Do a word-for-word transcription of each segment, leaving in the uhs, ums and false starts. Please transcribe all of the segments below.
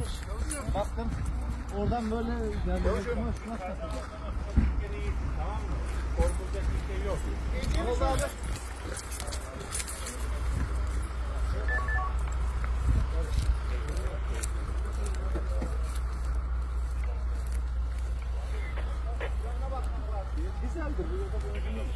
çalışıyormuş. Baktım. Oradan böyle yani Çalışıyorum. Tamam mı? Korkulacak bir şey yok. Oldu abi. Güzeldir. Bu yolda benzin yok.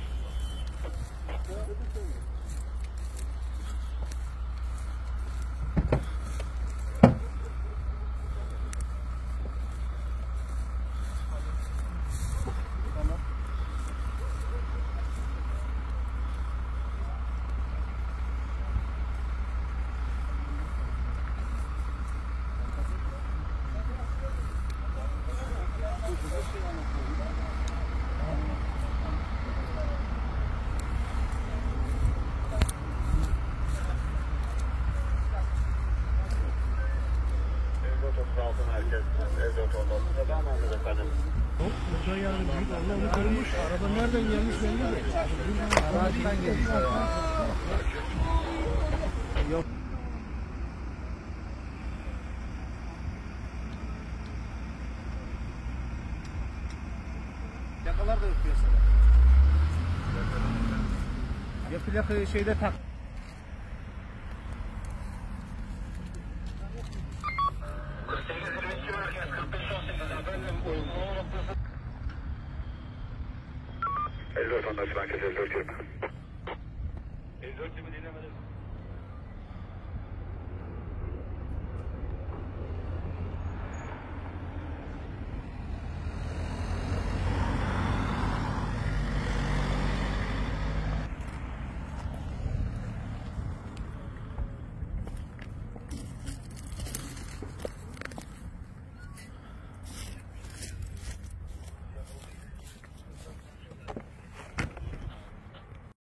Burada yani büyük Allah'ını kırmış. Araba nereden gelmiş belli değil. Araçtan gelmiş ya. Yok. Plakalar da yok piyasada. Ya plakayı şeyde tak. elli dört on dört merkez elli dört yirmi. elli dört yirmi dinlemedim.